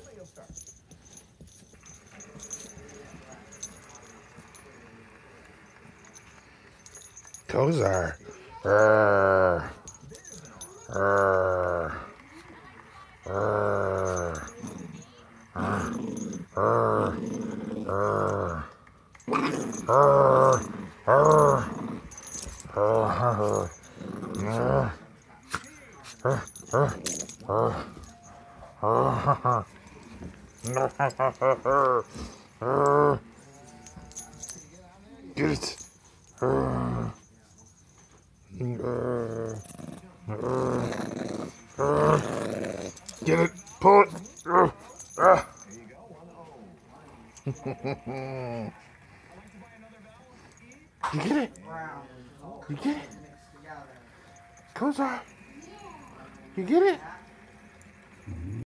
Kosar. Arr. Arr. Arr. Arr. Arr. Arr. Arr. Arr. Get it. Get it. Pull it. You get it? You get it? Kosar. You get it?